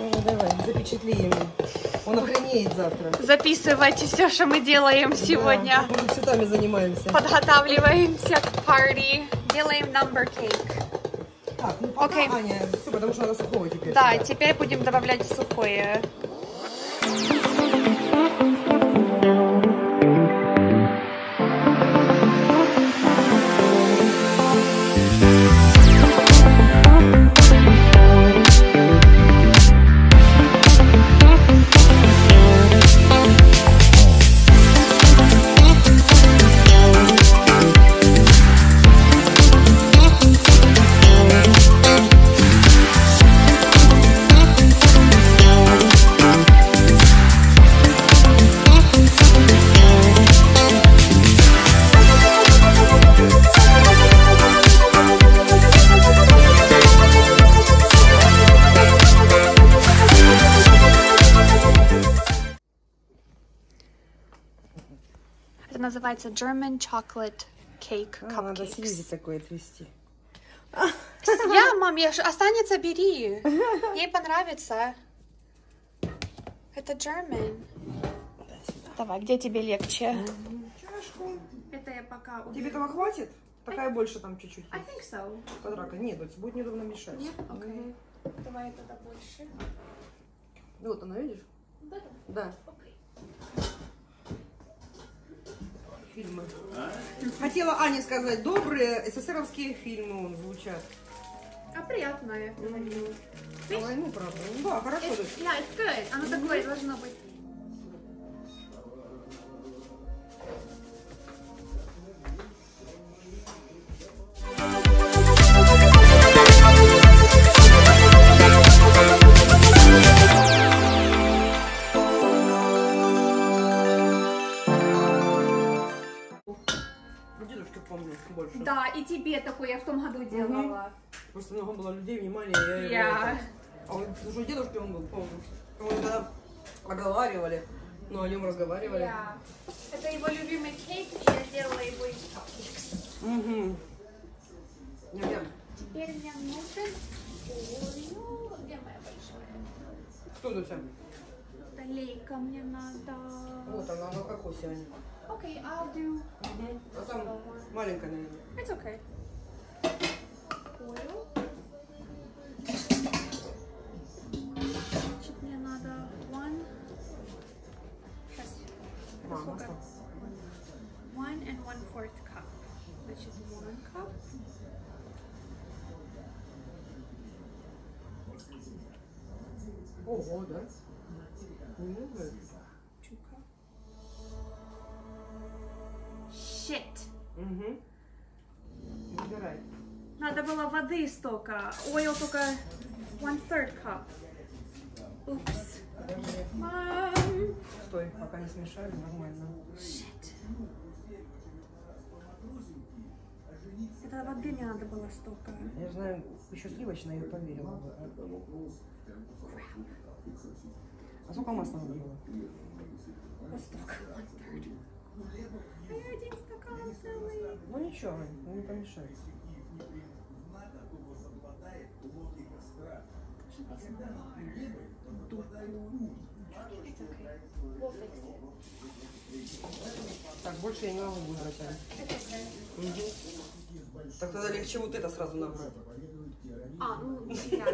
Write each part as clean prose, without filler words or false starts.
Ну, давай, запечатли ему. Он охренеет завтра. Записывайте все, что мы делаем сегодня. Да, мы цветами занимаемся. Подготавливаемся к парти. Делаем number cake. Так, ну пока, Окей. Аня, все, потому что надо сухого теперь. Да, сюда. теперь будем добавлять сухое. Это называется German Chocolate Cake Надо слизи Cupcakes. такое отвести. Я, мам, останется, бери. Ей понравится. Это German. Давай, где тебе легче? Чашку. Это я пока Тебе этого хватит? Такая больше там чуть-чуть. I think so. Квадратка. Нет, будет неудобно мешать. Нет? Окей. Давай тогда больше. Вот она, видишь? Да. Да. Окей. Фильмы. Хотела Ане сказать, добрые СССРовские фильмы он звучат. А приятное. Про войну, правда. Ну да, хорошо. Yeah, it's good. Оно такое должно быть. Дедушке помню больше. Да, и тебе такое я в том году делала. Просто много было людей, внимания, я его... А он, уже дедушке он был, помню. Мы когда оговаривали, но о нем разговаривали. Yeah. Это его любимый кейк, и я сделала его из cupcakes. Угу. Ням-ням. Теперь мне нужен Орео. Где моя большая? Что это у тебя? Долейка мне надо. Вот она на кокосе, Аня. Окей, I'll do. Угу. А там маленькая, наверное. It's okay. Oil. Значит, мне надо one. Сейчас. Да, Сколько? масло. 1 1/4 cup. Значит, 1 cup. Ого, да? Много. 2 cup. Shit. Угу. Выбирай. Надо было воды столько. Oil только 1/3 cup. Упс. Подожди. Мам. Стой, пока не смешали, нормально. Shit. Это воды мне надо было столько. Я знаю, еще сливочная, я поверила бы. А сколько масла надо было? Вот столько. 1/3. А я 1 стакан целый. Ну ничего, Ань, ну не помешает. Так, больше я не могу выбрать, Ань. Угу. Так тогда легче вот это сразу набрать. А, ну, да.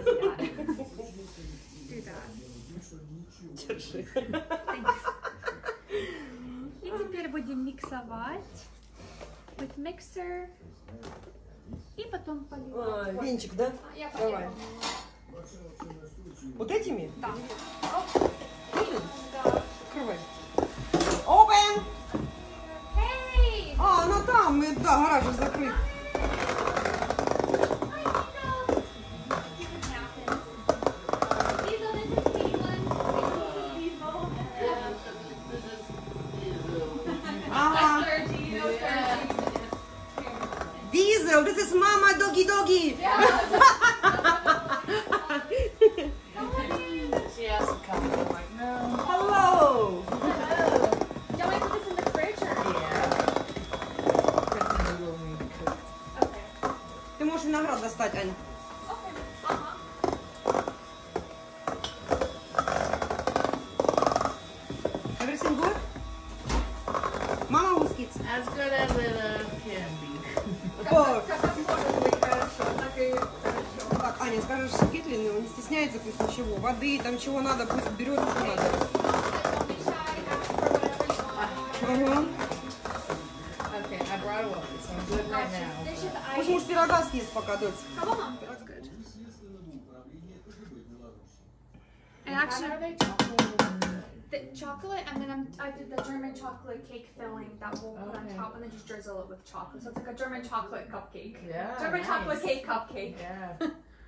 Ты да. Держи. И теперь будем миксовать. With mixer. И потом поливать. Венчик, да? Я Давай. поливаю. Вот этими? Да. Да. Открывай. Open! Hey! А, она там, да, гараж же закрыт. Diesel, this is Mama Doggy Doggy. She has to come. I'm like, no. Hello. Don't we put this in the fridge or? Yeah. Kristen will need to cook Кетлин, он не стесняется, пусть ничего. Воды, там чего надо, пусть берет, что надо. Ага. Okay, I brought a water, so I'm good right now. Пусть муж пирога съест пока, дочь. And actually, Are they chocolate? the chocolate, and then I did the German chocolate cake filling that we'll put on Okay. top, and then just drizzle it with chocolate. So it's like a German chocolate cupcake. Yeah, German nice. chocolate cake cupcake. Yeah.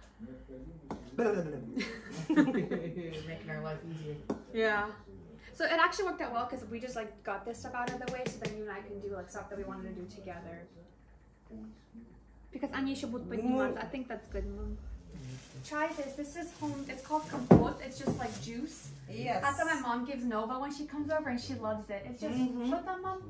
Making our life easier. Yeah. So it actually worked out well because we just like got this stuff out of the way, so then you and I can do like stuff that we wanted to do together. Because они еще будут подниматься. I think that's good, Mom. Try this. This is home. It's called compote. It's just like juice. Yes. That's what my mom gives Nova when she comes over, and she loves it. It's just what the mom.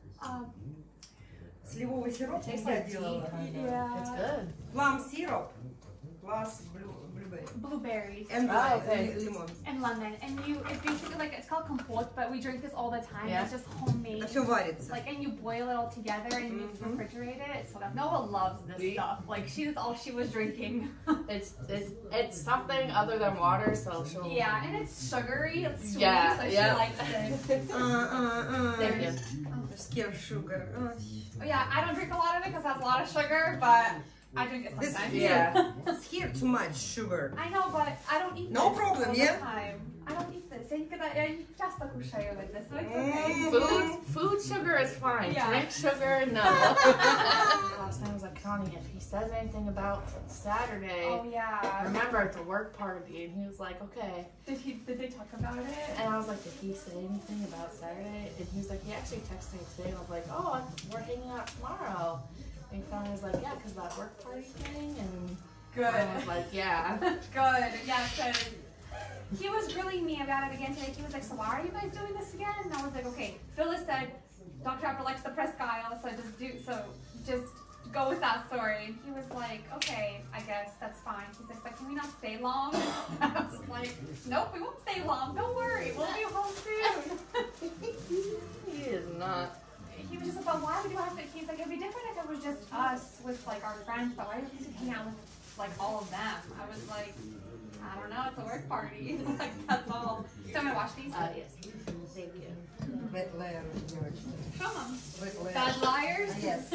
Сливовый сироп. It tastes like tea, kind of. Yeah. It's good. Plum syrup. Plus blueberry. Blueberries And okay. lemon. and lemon, and it's basically like it's called compote, but we drink this all the time. Yeah. It's just homemade. Это все варится. Like, and you boil it all together and you refrigerate it. So that Noah loves this stuff. Like, that's all she was drinking. It's something other than water, so she'll. Yeah, and it's sugary. It's sweet, Yeah, so yeah. she likes it. Thank you. Scare sugar. Oh, yeah, I don't drink a lot of it because it has a lot of sugar, but I drink it This sometimes. Yeah. It's here too much sugar. I know, but I don't eat No this problem, all yeah? the time. I don't eat this. Я не часто кушаю with this, so it's okay. Food sugar is fine. Yeah. Drink sugar, no. Last time I was like, Connie, if he says anything about Saturday, Oh, yeah. remember it's a work party. And he was like, okay. Did they talk about it? And I was like, did he say anything about Saturday? And he was like, he actually texted me today. And I was like, oh, we're hanging out tomorrow. And Connie was like, yeah, because that work party thing. And Good. I was like, yeah. Good. Yeah, because he was grilling me about it again today. He was like, so why are you guys doing this again? And I was like, okay, Phyllis said Dr. Apple likes the presque isle, so just go with that story. And he was like, okay, I guess that's fine. He's like, but can we not stay long? And I was like, nope, we won't stay long. Don't worry, we'll be home soon. He is not. He was just like, well, why would you have to? He's like, it'd be different if it was just us with like our friends, but why do you hang out with like all of them? I was like, I don't know, it's a work party. Like, that's all. Do you want me to watch these? Yes. Thank you. Wet layer. Show them. Wet layer. Bad liars? Yes.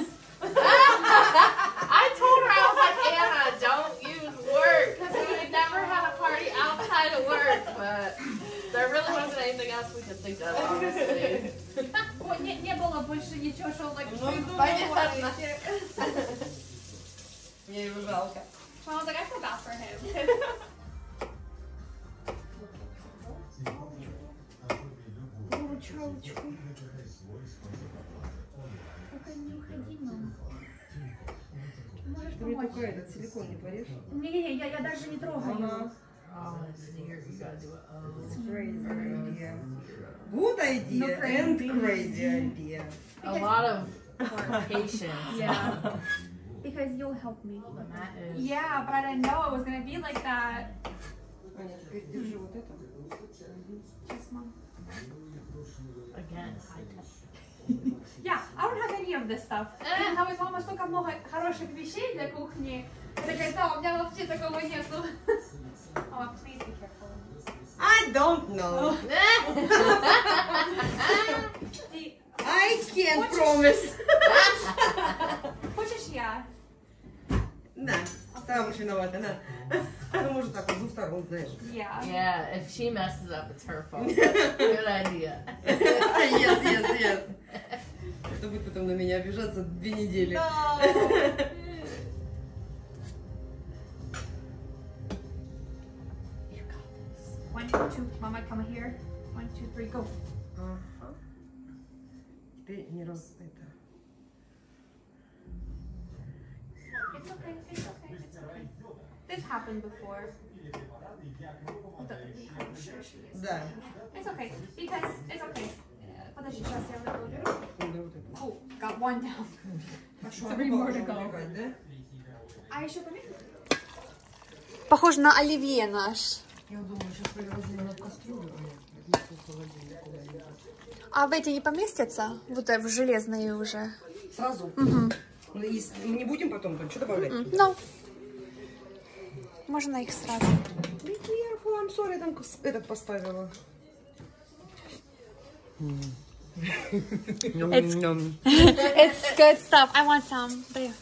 I told her, I was like, Anna, don't use work. Because we never had a party outside of work. But there really wasn't anything else we could think of, honestly. Не было больше ничего, что like, Понятно. Мне его жалко. I was like, I feel bad for him. Ты мне только этот силикон не порежь? Не-не-не, я даже не трогаю. Oh, dear, you gotta do it. Oh, Crazy idea. Good idea and crazy idea. a lot of patience. Yeah. Because you'll help me. And that is. Yeah, but I didn't know it was gonna be like that. Аня, теперь держи вот это. Yes, Mom. Again, high tech. Yeah, I don't have any of this stuff. Там из мамы столько много хороших вещей для кухни. Такая, да, у меня вообще такого нету. Mama, please be careful. I don't know. I can't promise. Хочешь я? Да, сама уж виновата, на. Ну, может, так, с двух сторон, знаешь. Yeah. Yeah, if she messes up, it's her fault. Good idea. Yes. Это будет потом на меня обижаться 2 недели. You got this. 1, 2, Mama, come here. 1, 2, 3, go. Ага. Теперь не раз это. It's okay, it's okay, it's okay. This happened before. Да. It's okay, because it's okay. Подожди, сейчас я выложу. Да, вот это. Oh, got 1 down. А что, 3 more to go. убегать, да? А еще помимо? Похож на оливье наш. Я думаю, сейчас переложу на кастрюлю, а я в холодильник. А в эти не поместятся? Вот в железные уже. Сразу? Мы не будем потом что добавлять? No. Можно их сразу. Be careful, I'm sorry, там этот поставила. It's good stuff. I want some. There.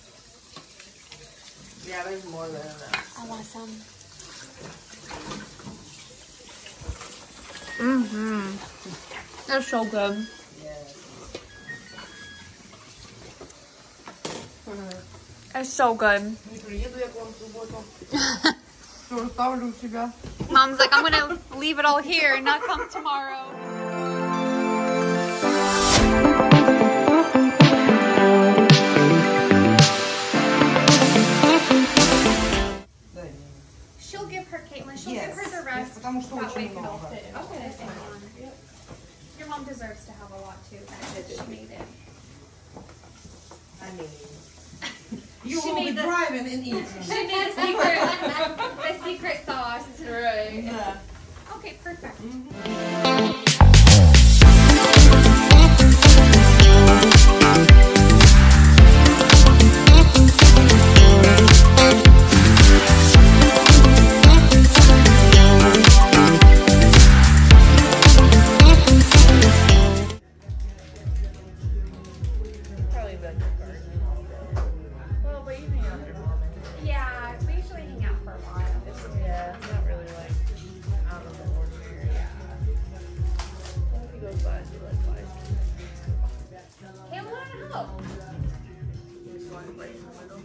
Yeah, there's more than enough. I want some. They're so good. It's so good. Не приеду я к вам в субботу. Все, оставлю у себя. Mom's like, I'm gonna leave it all here and not come tomorrow. She'll give her Caitlin. She'll give her the rest. Потому что That way очень it'll много. fit. Okay, that's fine. Your mom deserves to have a lot too. She made it. I mean, you She will be made the- driving and eating. She made the secret sauce. Right. Да. Okay, perfect. Probably like the garden all day. Well, but you hang out with your mom. Yeah, we usually hang out for a while. Yeah, it's not really like out of the ordinary. Well, if he goes by, he like buys. Hey, I want to help. You just want to right in the middle.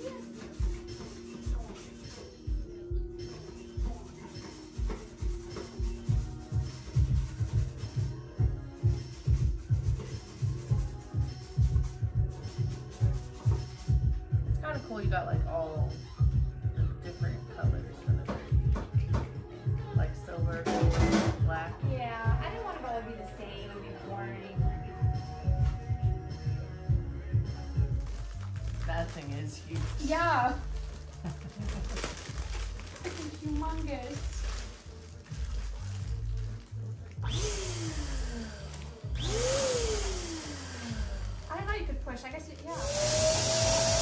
It's kind of cool. You got like all different colors for the tree, like silver, gold, black. Yeah, I didn't want it all to be the same and be boring. That thing is huge. Yeah. It's humongous. I don't know, you could push. I guess, yeah.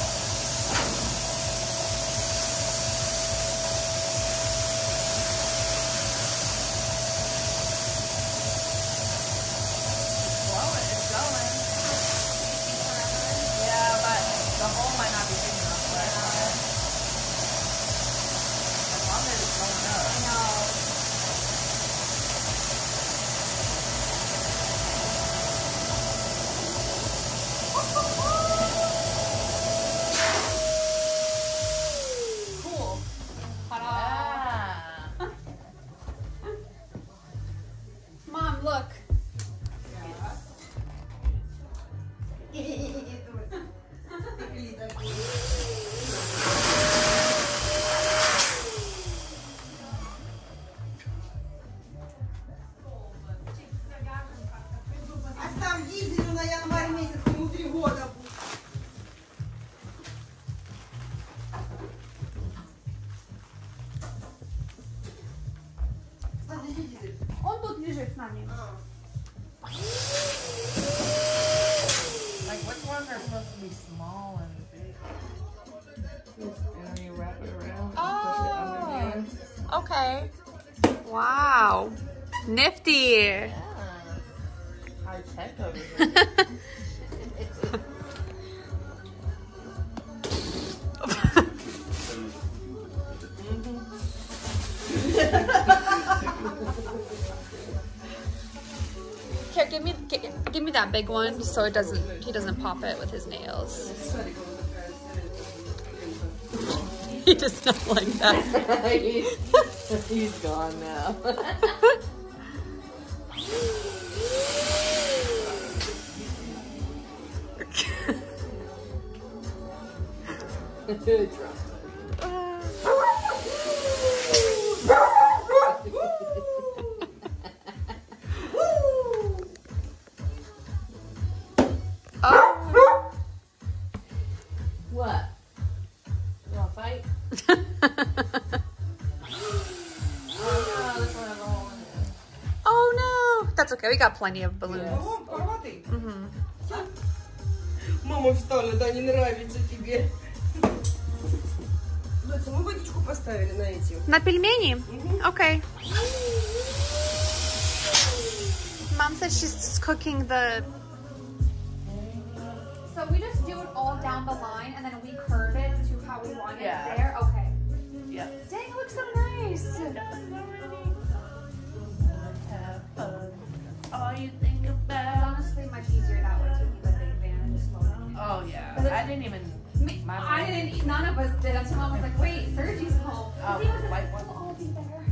It's going. Yeah, but the hole might not be big enough. But as long as it's going up. I know. Cool. Ta-da. Yeah. Mom, look. А там дизелю на январь месяц, ему 3 года. Кстати, дизель. Он тут лежит с нами. Like, which ones are supposed to be small and big? And then you wrap it around. Oh. Okay. Wow. Nifty. Yeah. High tech over here. Here, give me that big one so he doesn't pop it with his nails. He does not like that. He's gone now. Oh. What? You want to fight? Oh no, that's okay. We got plenty of balloons. О, порватый. Mhm. Мама встала, да, не нравится тебе. Доця, мы водичку поставили на эти. На пельмени? Okay. Mom said she's cooking the... So we just do it all down the line and then we curve it to how we want it there? Okay. Yeah. Dang, it looks so nice. All you think about. It's honestly much easier that way, taking the big van and just loading it. Oh yeah. I didn't even. I didn't. None of us did until Mom was like, "Wait, Sergi's home." Oh, He was like, white one. "We'll all be there."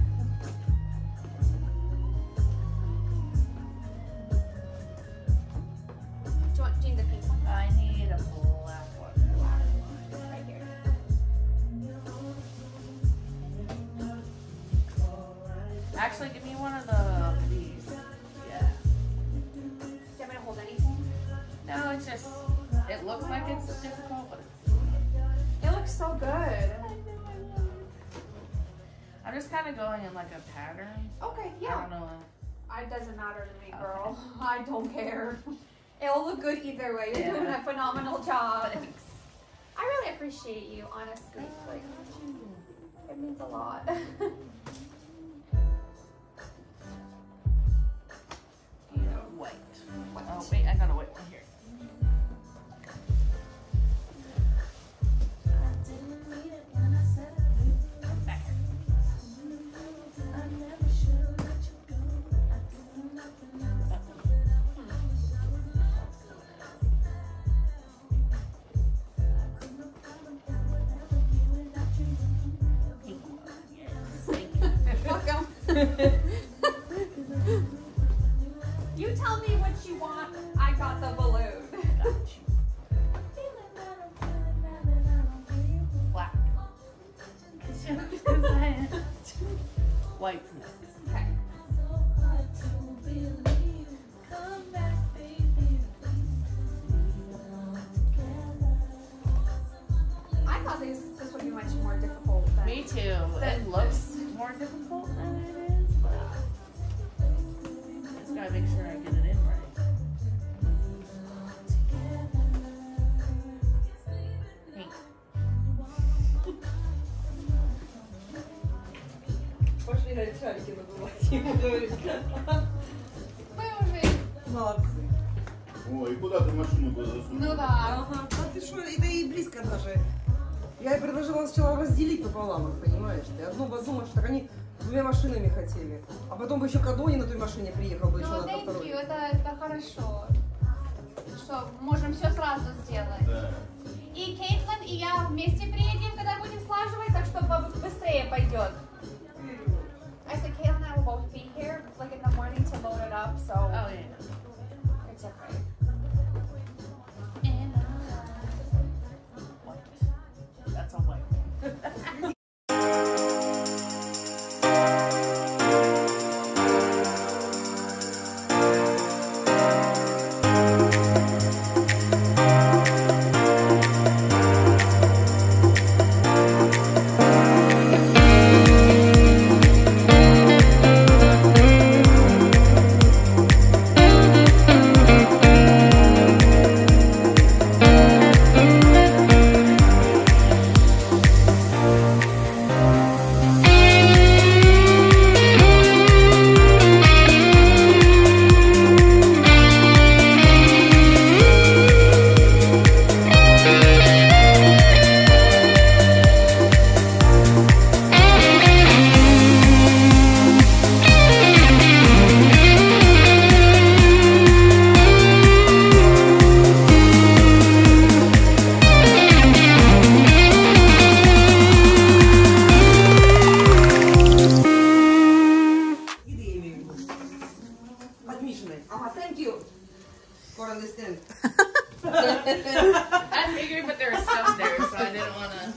Do you want the pink one? I need a black one. Right here. Actually, give me one of these. Yeah. Do you want me to hold anything? No, it's just. It looks like it's difficult, but It looks so good. I'm just kind of going in like a pattern. Okay, I yeah. don't know. It doesn't matter to me, girl. I don't care. It'll look good either way. You're doing a phenomenal job. Thanks. I really appreciate you, honestly. Like, it means a lot. White. Oh wait, I got a white one here. Welcome. You tell me what you want. I got the balloon. Black. White's next. Okay. I thought this would be much more difficult than Me too. It looks more difficult than it is, but I just gotta make sure I get it in right. Pink. Пошли на шарики надувать, ему говорит. Молодцы. О, и куда ты машину засунул? Ну да. Ага. А ты что, это и близко даже. Я предложила сначала разделить пополам, их, понимаешь? Ты одну в одну машину, так они двумя машинами хотели. А потом бы еще Кадони на той машине приехал бы еще Ну, на thank второй. you, это хорошо. Что, можем все сразу сделать. Да. И Кейтлин, и я вместе приедем, когда будем слаживать, так что быстрее пойдет. I said Caitlin and I will both be here, like in the morning to load it up, so Oh yeah. it's okay. White. That's a white. Thank you for understanding. I figured, but there was stuff there, so I didn't want to.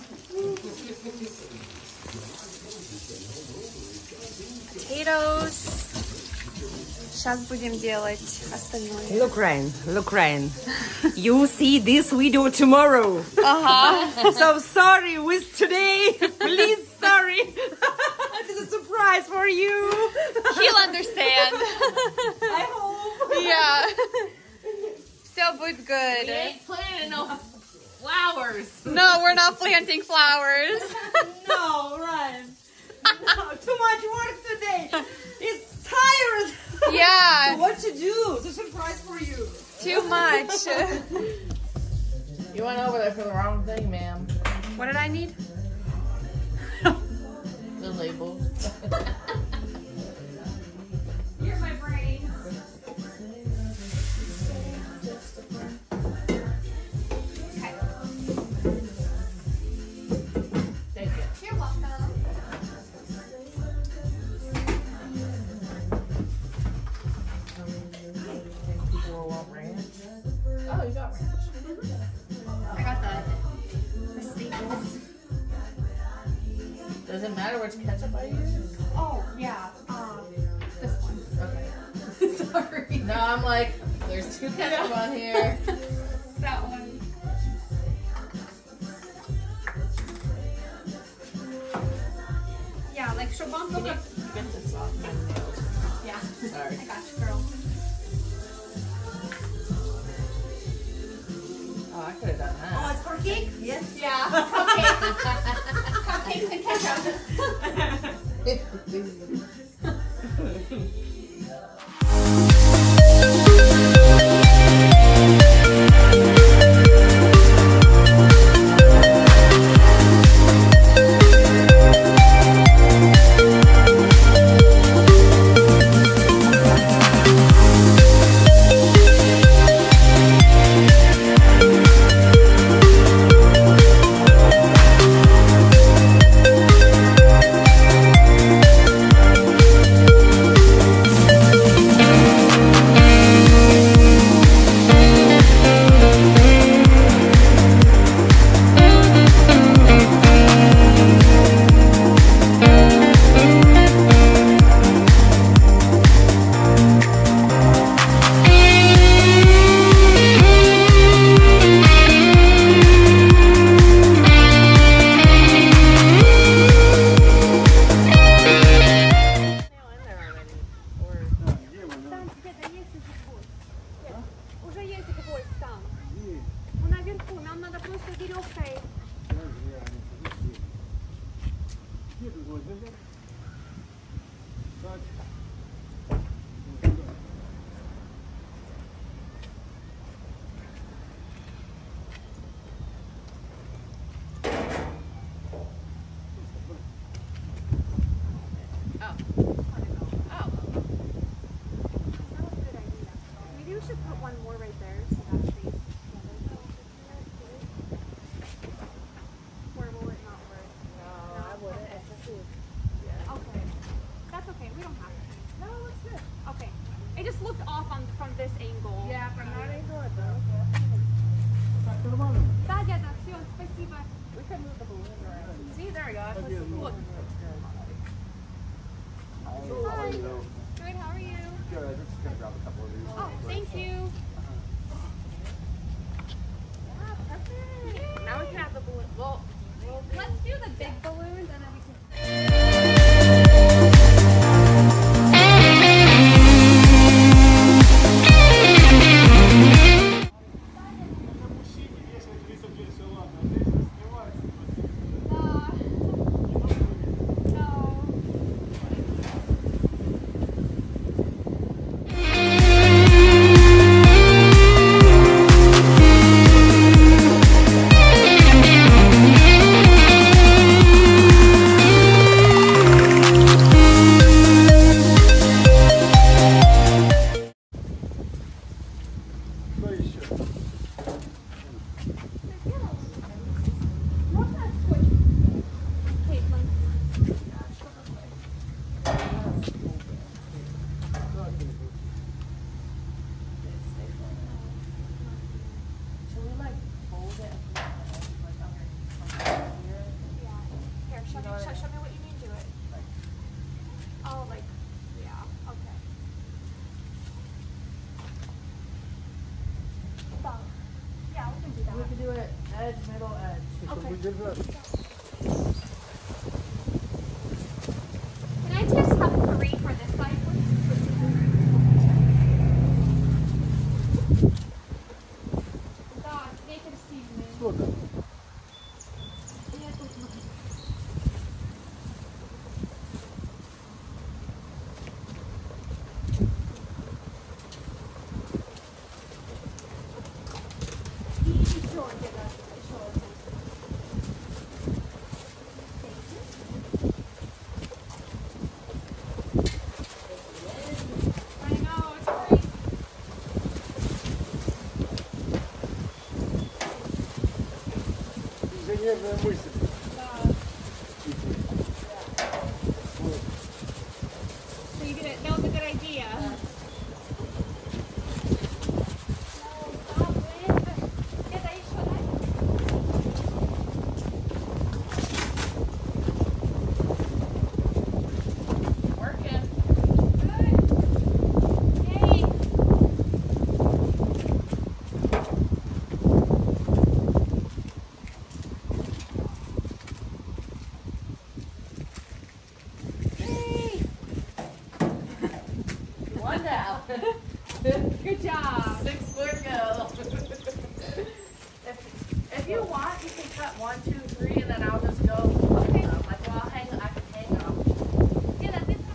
Potatoes. Сейчас будем делать остальное. Look, Ryan. You see this video tomorrow. So sorry with today. Please, sorry. This is a surprise for you. He'll understand. I hope. Yeah. Все будет We good. ain't planning no flat flowers. No, we're not planting flowers. No, right. No, too much work today. It's tired. Yeah, What to do? It's a surprise for you. too much. You went over there for the wrong thing, ma'am. What did I need? The labels. Here's my brains. Okay. Thank you. You're welcome. People will want ranch. Oh, you got ranch. I got the staples. Does it matter which ketchup I use? Oh, yeah. This one. Okay. Sorry. No, I'm like, there's two ketchup on here. That one. Yeah, like Shaban Can you get this off my nails? Yeah. Sorry. I got you, girl. Oh, I could have done Oh, that. it's for cake? Yes. Yeah. Cupcakes and ketchup. Can I just have 3 for this side, please? God, make it a season. Нервная мысль. So you get that was a good idea. Good job. 6 more to go. If you want, you can cut 1, 2, 3, and then I'll just go. Okay. Like, well, I can hang up. Yeah, that's it.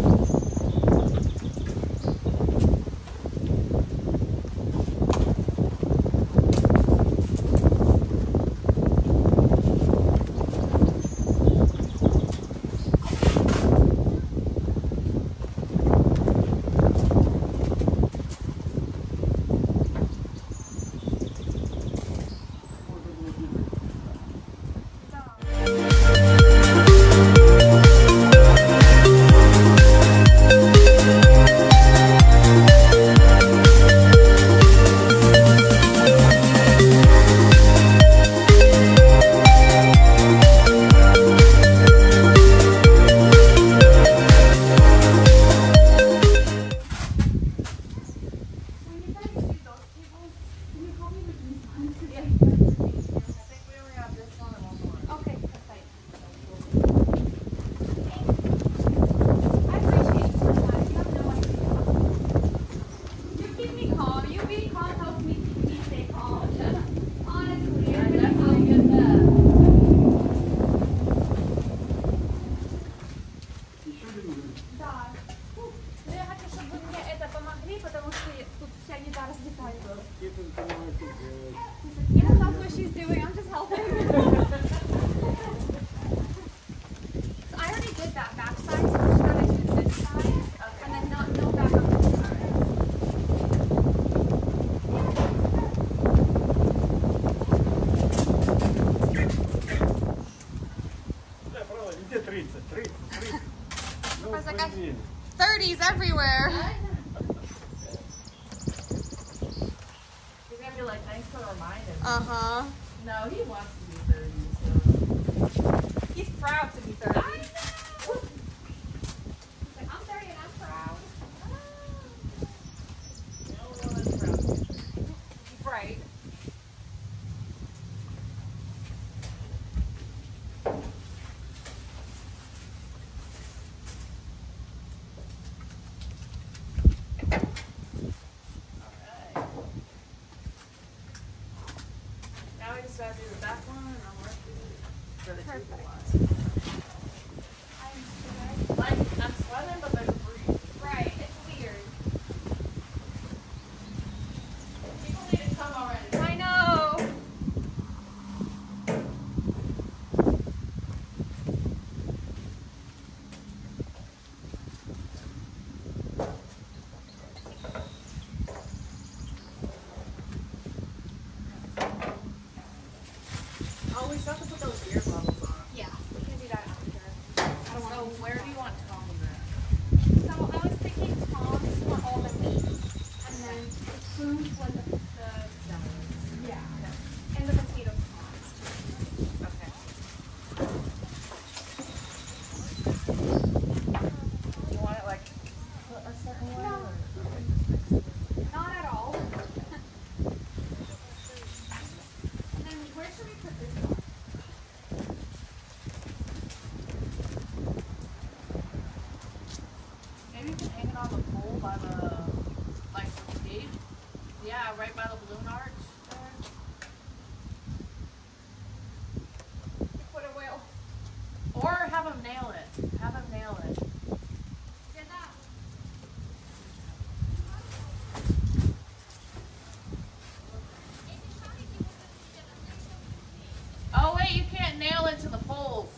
There's like a 30s everywhere. He's gonna be like, thanks for reminding me. Uh-huh. No, he wants to be 30, so. He's proud to be 30. I know. He's like, I'm 30 and I'm proud. No one's proud. Right. Now we just gotta do the back one and I'm working for the Perfect. two ones. Like, I'm sweating, but there's a breeze. Right. It's weird. People need to come already. I know. Oh, we still have to put those ear bubbles on. Yeah. We can do that after. I don't So want where do you want tongs at? So I was thinking tongs for all the meat, and then spoons for the yeah, and the potato tongs. Okay. You want it like put a certain way? No. Not at all. And then where should we put this one? Maybe you can hang it on the pole by the, like, the gate. Yeah, right by the balloon arch there. Put a whale. Or have him nail it. Have him nail it. Get that. Oh wait, you can't nail it to the poles.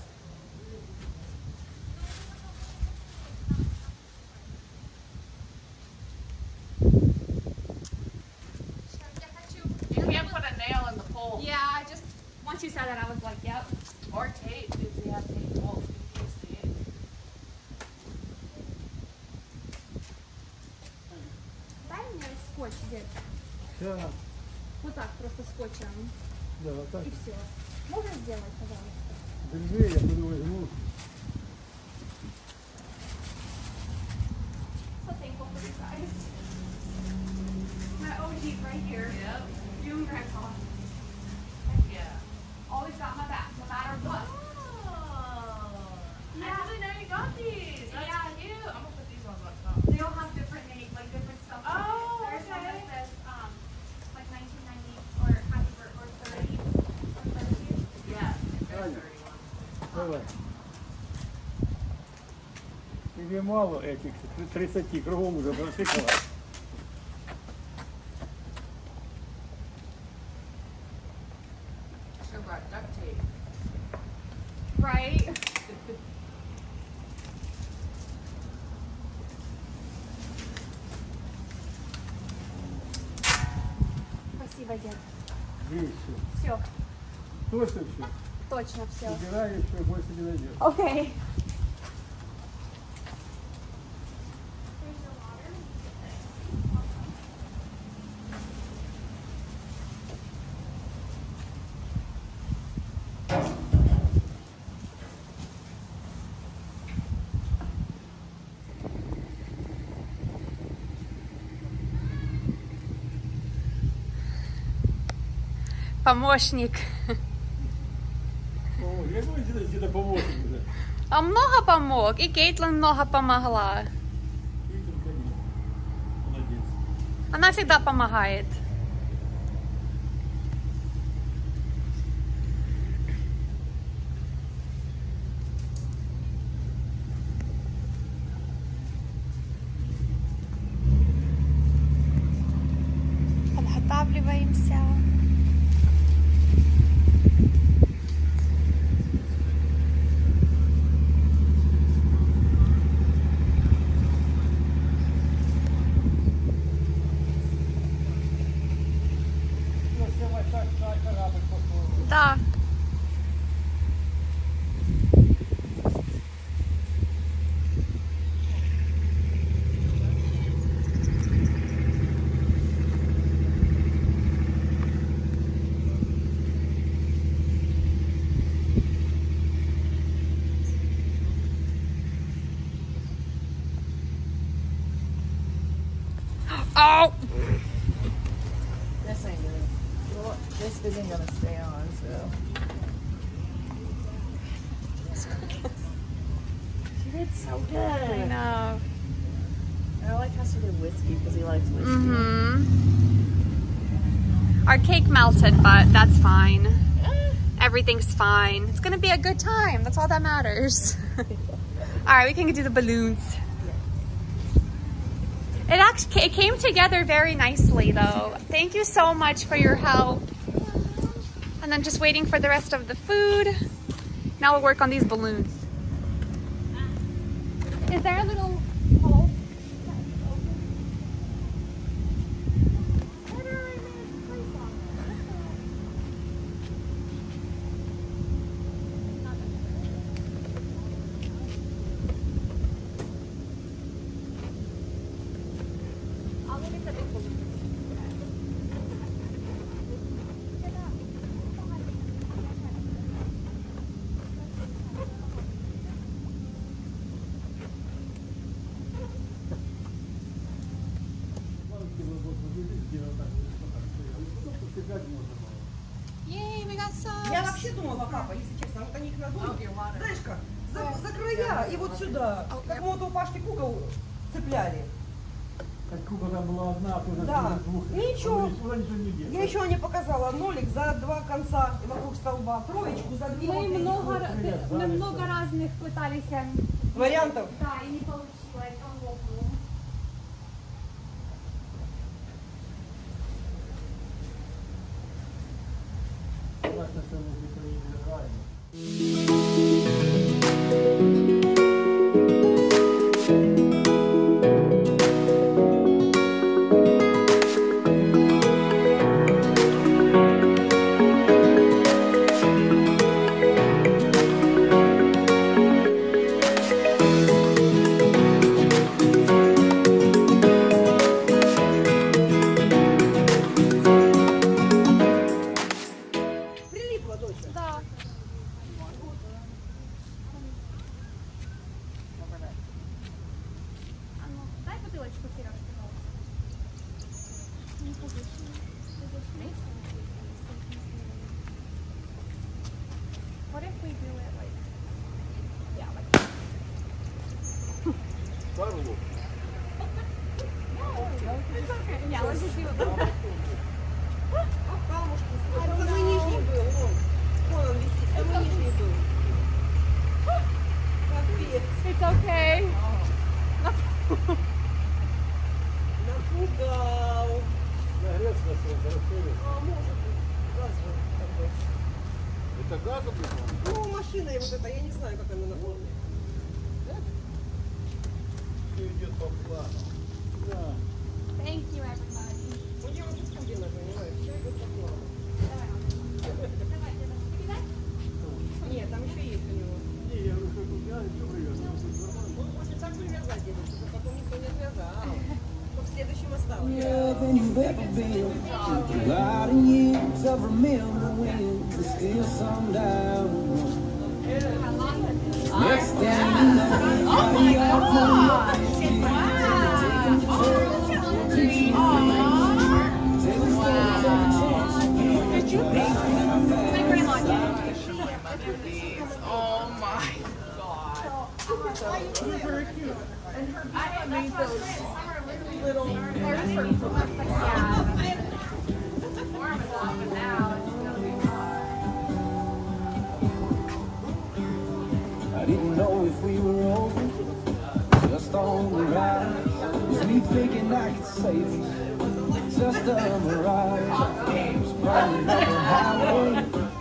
once you said that, I was like, yep. Or tape if we have tape bolts. We can use tape. Дай мне скотч где-то. Сейчас. Вот так, просто скотчем. Да, вот так. И все. Можно сделать, пожалуйста? Держи, я буду возьму. So thankful for you guys. My OG right here. Yep. You and Grandpa. Yeah. Always got my back, no matter what. Oh. Yeah. I didn't know you got these. That's Yeah. cute. I'm gonna put these on my top. They all have different names, like different stuff. Oh, There's one okay. that says, like 1990 or happy birthday or 30 or 30. Yeah. Ань. 31. Давай. Тебе мало этих 30, кругом уже просекла. Should brought duct tape. Right? Спасибо, дед. Есть все. Все, Точно все. точно все. Убирай, еще больше не найдешь. Okay. Помощник. О, я говорю, где-то помощник уже. Он много помог, и Кейтлин много помогла. Молодец. Она всегда помогает. Подготавливаемся. Ну, все, вот так, корабль пошел. Да. Oh! This ain't good. Well, this isn't gonna stay on, so. She did so I good. know. I like how she did whiskey because he likes whiskey. Mm-hmm. Our cake melted, but that's fine. Everything's fine. It's gonna be a good time. That's all that matters. All right, we can do the balloons. It came together very nicely, though. Thank you so much for your help. And then just waiting for the rest of the food. Now we'll work on these balloons. Is there a little hole? I'll look at the big balloons. Yay, we got some. Я вообще думала, папа, если честно, вот они их надули, знаешь как, за края и вот сюда, как мы вот у Пашки кукол цепляли. Как кукла там была одна, а тут Да. двух. Ничего. Ничего не делает. Я еще не показала нолик за 2 конца вокруг столба, троечку за 2 Мы много разных пытались, вариантов. да, и не получилось, он лопнул. Так, на самом деле, не играем. like to sit on the wall. What if we do it like, yeah, like Пару. yeah, let's just do it. Самый нижний был, вон. Вон он висит, самый нижний был. Капец. It's okay. Напугал. Нагреться на солнце, расширился. А может быть. Газ же такой. Это газом? Ну, машина и вот эта, я не знаю, как она наполнена. Все идет по плану. Да. Thank you, everybody. У нее вот тут комбина, понимаешь, все идет по плану. Нет, там еще есть у него. Не, я говорю, как я все привязано. Он может так привязать, дедушка, потом никто не отвязал. То в следующем осталось. Than you've ever been. Through out of years of remembering, there's still some doubt. Next thing you know, we are pulling up and taking the Oh my god. I made those little nerds for warm it up and now it's gonna be hot. I didn't know if we were over, just on the ride. Was me thinking I could save us, just a mirage. Was probably never highway.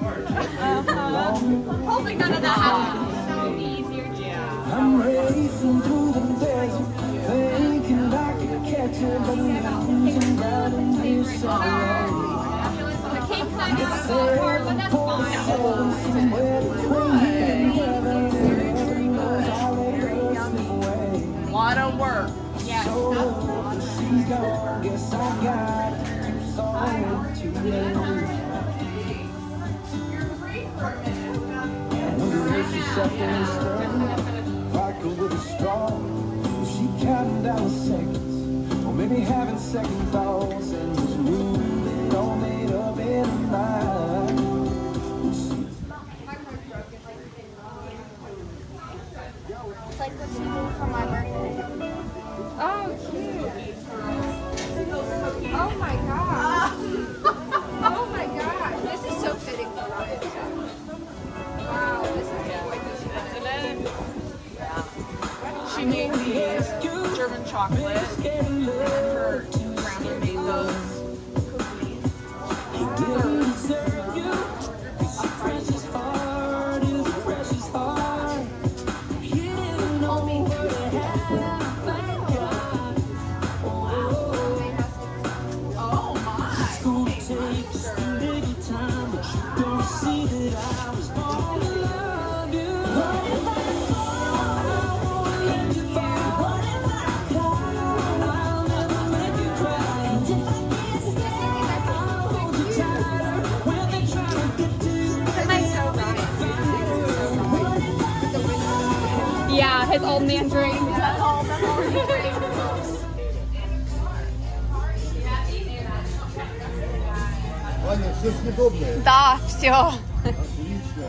Hopefully none of that happens. That'll be easier to I'm racing through the desert, thinking I could catch it, but losing down in this sunlight. The king climbed is so hard, but that's fine. Somewhere between here and heaven, everybody knows I'll let her slip away. Lot of work. Yes, So she's gone, guess I got to sorry to late. Wonder if she sat there instead, vodka with a straw. Was she counting down the seconds, or maybe having second thoughts, and was moving all made up in her mind? It's like what she did for my birthday. Oh, cute. Oh my god. Oh my god. This is so fitting for Ryan. Wow, this is She made these German chocolate and her grandma made those cookies. Precious heart is a precious heart. You didn't know what I had, thank God. Oh my. School takes a little time, but you don't see that I was born to love you. What if I fall? I won't let you fall. What if I cry? I'll never make you cry. And if I get scared, I'll hold you tighter. When they try to get to you, yeah, his old Mandarin. Аня, все съедобное. Да, все. Отлично.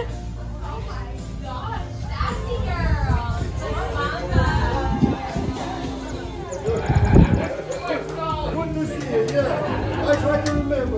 Good to see you, yeah. I try to remember.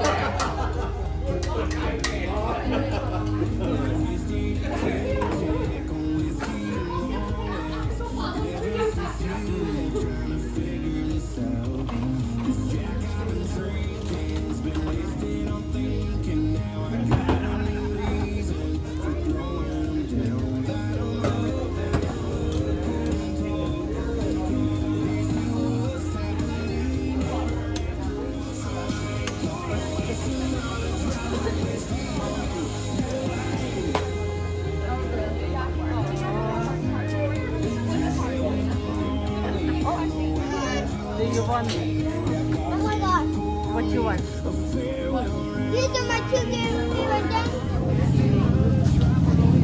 Oh my god. What you want? These are my two favorite things.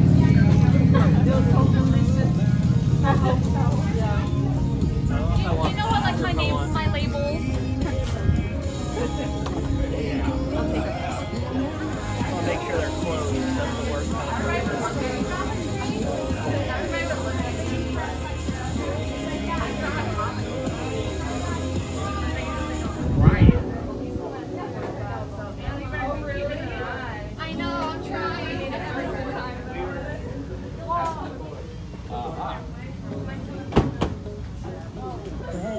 They'll so delicious. I hope so. Yeah.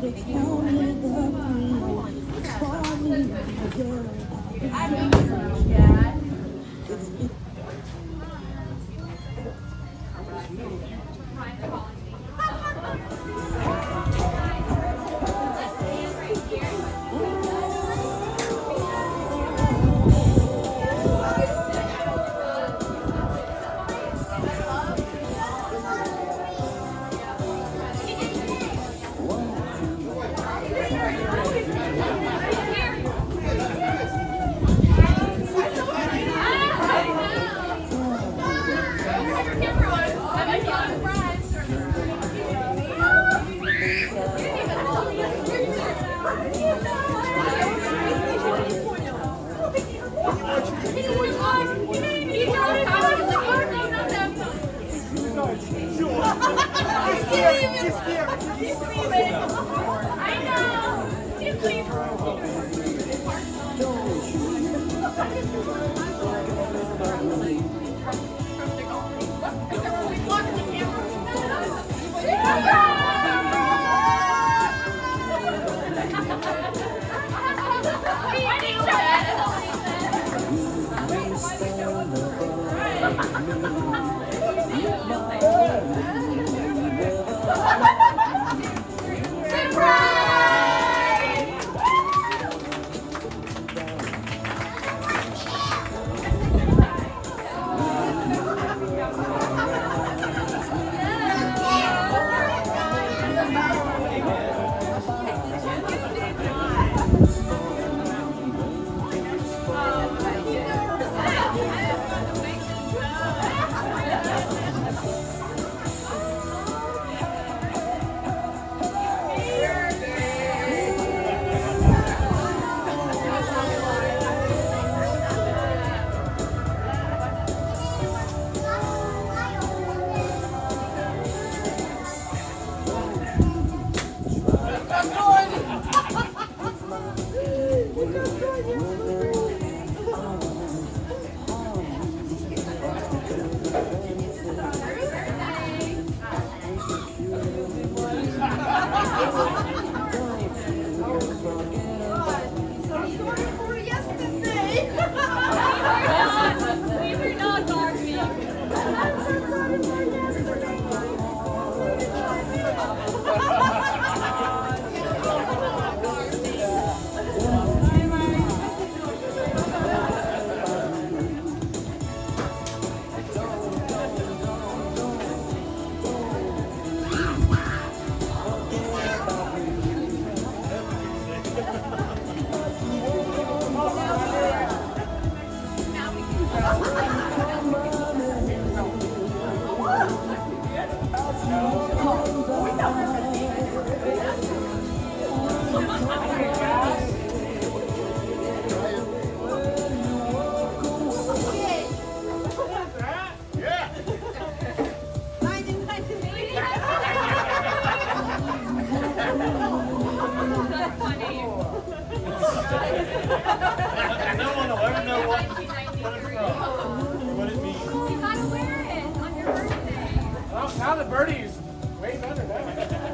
Now the birdie's way better now.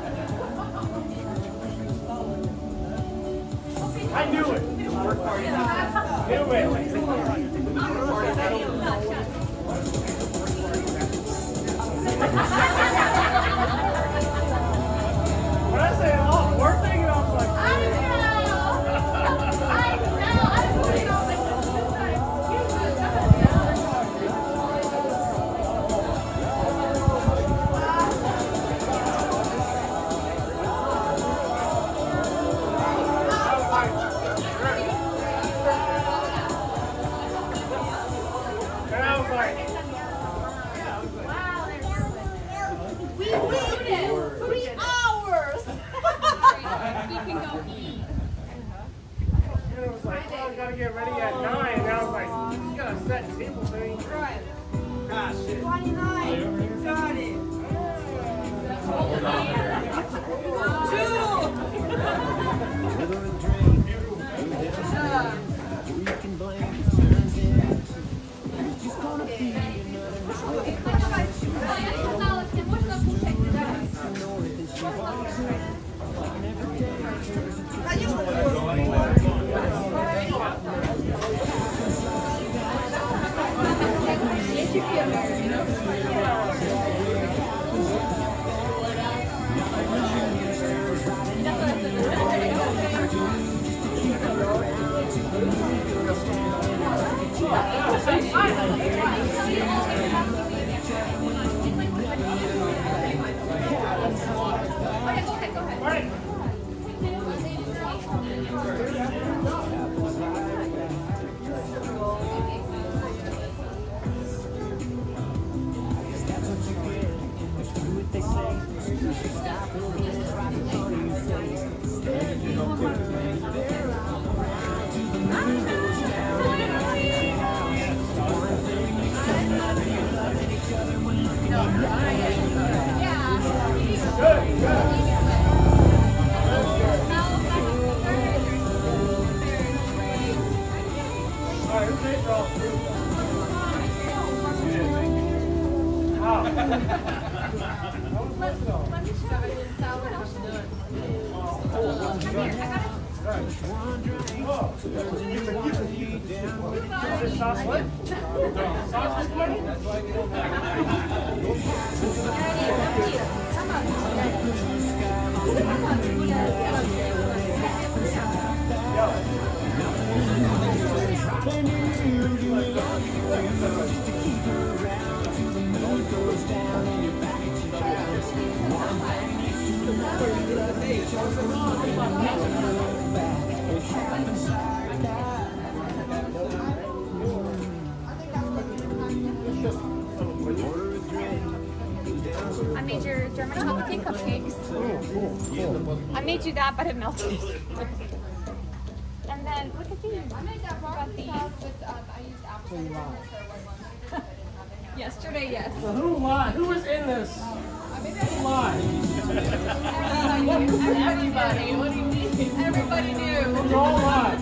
I knew it. Knew When I say, oh, we're thinking, I was like, get ready at 9, and I was like, you gotta set table thing. Right. Ah, shit. 29. Got it. I made your German chocolate cake cupcakes. I made you that, but it melted. And then look at these. I made that got these. I used apple cider. Yesterday, yes. So who lied? Who was in this? Who lied? Everybody. What do you mean? Everybody knew. You all lied.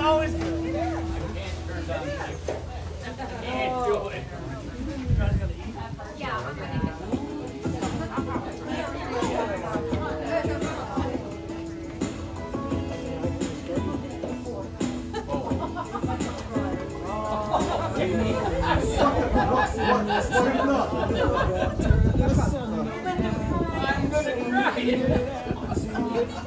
always do. Yeah, I'm gonna get I'm gonna cry.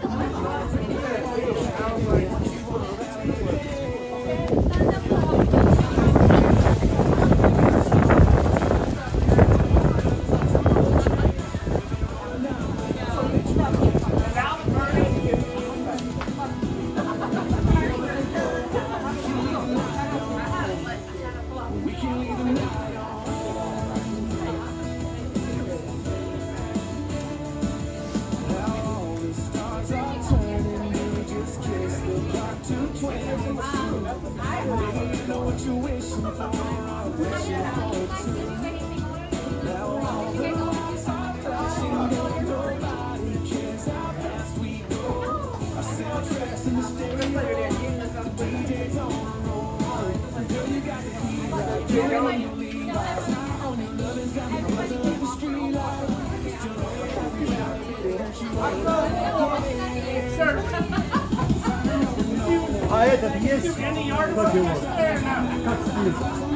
А этот есть? Как его? Как спит?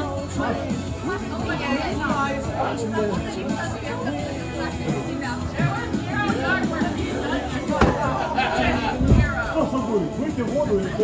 Что будет? Выйти в воду и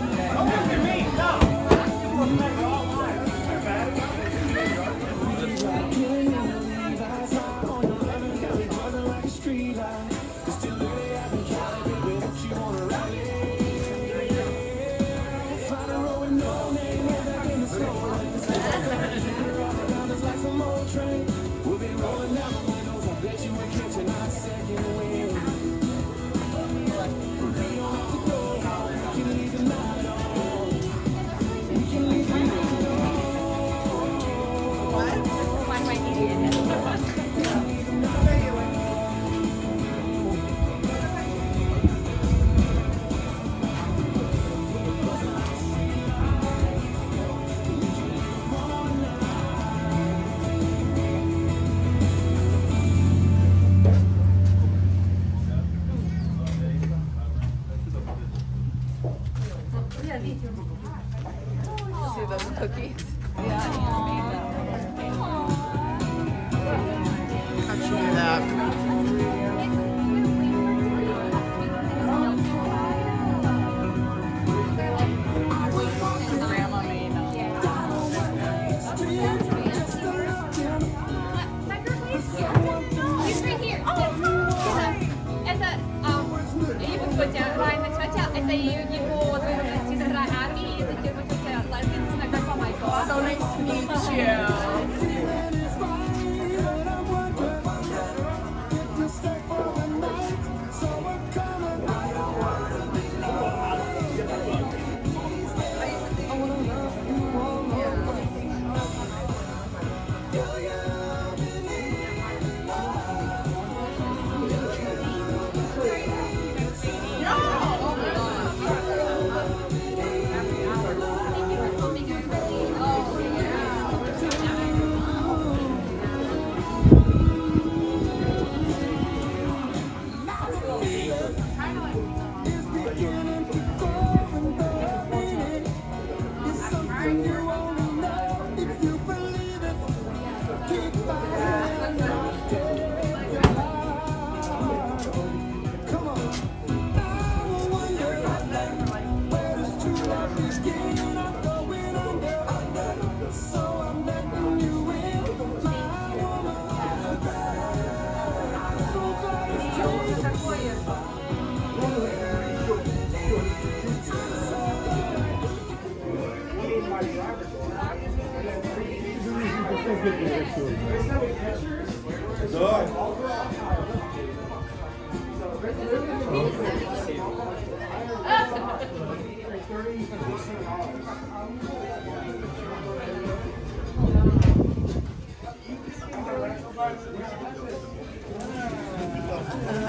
So nice to meet you.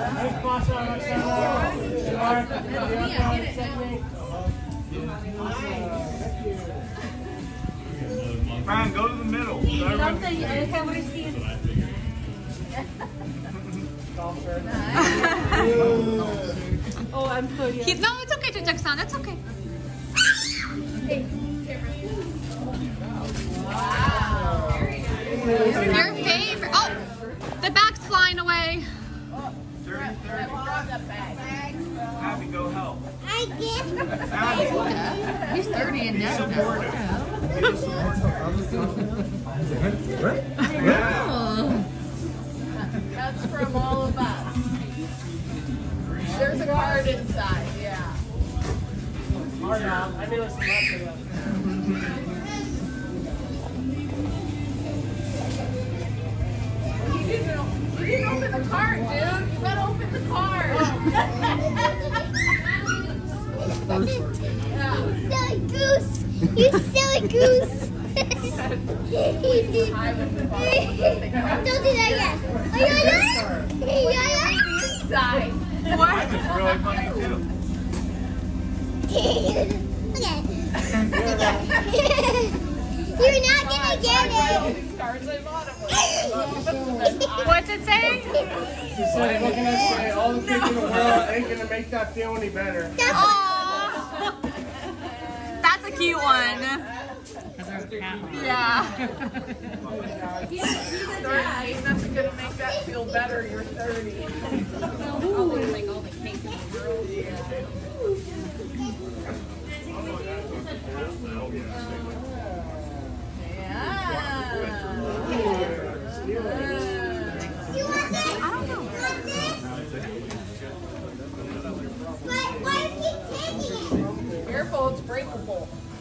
Hey, Brian, go to the middle. So everyone can see. Oh, I'm sorry. No, it's okay, Jackson. It's okay. Your favorite. Oh, the bag's flying away. 30. Abby, go help. I guess. Abby, He's 30 and now. supportive. That's from all of us. There's a card inside, yeah. Hard on. I knew it was some left of them. You didn't open the card, dude. You gotta open the card. Silly goose. You silly goose. Don't do that yet. Inside. Mine was really funny too. Okay. You're not gonna get it. These cards I bought them. What's it saying? She said, what can I say? All the kids in the world ain't gonna make that feel any better. Aww. That's a cute one. Yeah. Ain't nothing gonna make that feel better. You're 30. You want this? I don't know. You want this? Why do you keep taking it? Careful, it's breakable.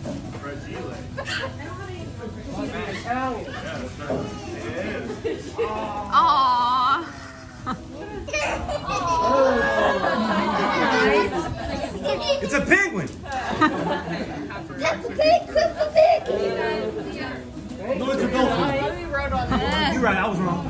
Italian. Aww. It's a penguin. No, it's a dolphin. We wrote on that. You're right, I was wrong.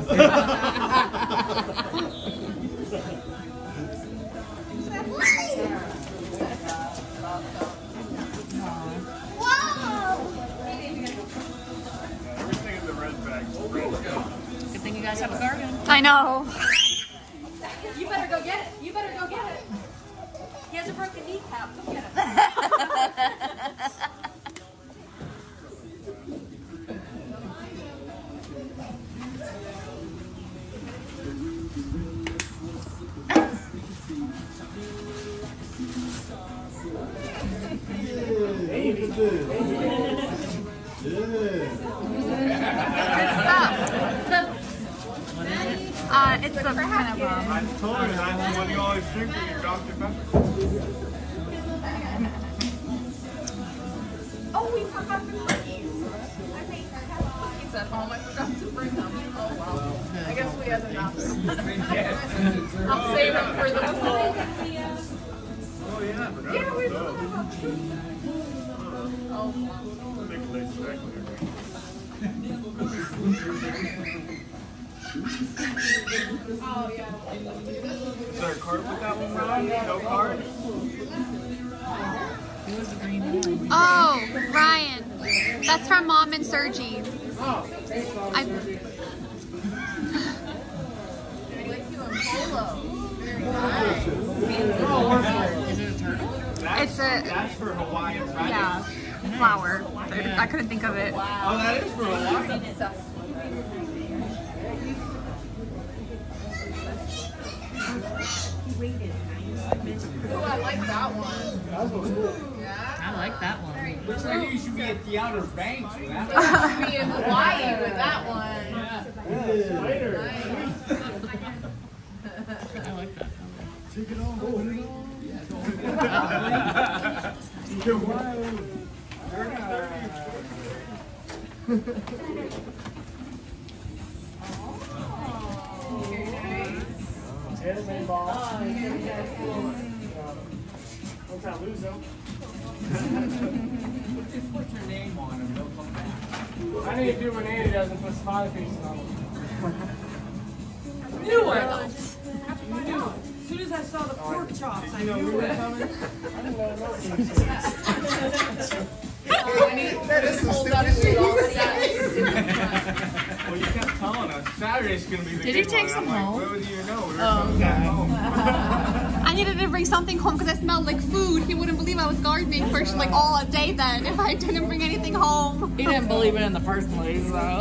Everything in the red bag. Good thing you guys have a garden. I know. You better go get it. You better go get it. He has a broken kneecap. Go get it. It's the kind of I told you that's the one you always drink when you're Dr. Pepper. Oh, we forgot the cookies. Cookies at home. I forgot to bring them. Oh, well. I guess we have enough. I'll save them for the pool. Oh yeah, I forgot about those. Oh, Nicholas, oh yeah. Is there a card with that one, Ron? No card? Oh, Ryan. That's from Mom and Sergi. I Like you in polo. Very nice. It's a That's for Hawaiian rice. yeah flower. I couldn't think of it. Oh, that is for Hawaiian. Oh, I like that one. That's what's cool. Yeah. I like that one. Looks like you should be at the Outer Banks for that. You should be in Hawaii with that one. Later. Nice. I like that. Take it on. Anime ball. Once I lose them. Just put your name on them, they'll come back. I need to do what Andy does and put smiley faces on them. Knew it. As soon as I saw the pork chops, I knew it. That is so stupid. Saturday's gonna be the Did good you take one. some I'm home? like, what do you know? We're Oh, coming back home. I needed to bring something home because I smelled like food. He wouldn't believe I was gardening for like all day then if I didn't bring anything home. He didn't believe it in the first place, so. I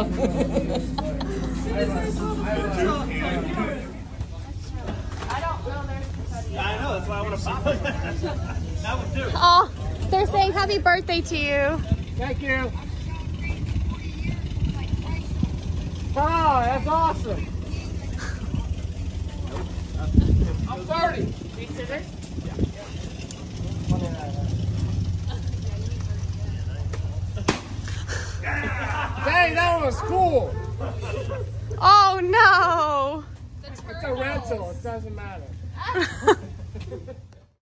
know, that's why I want to pop it. That one too. Oh, they're saying happy birthday to you. Thank you. Oh, that's awesome. I'm 30. These scissors? Dang, that one was cool. Oh no! It's a rental. It doesn't matter.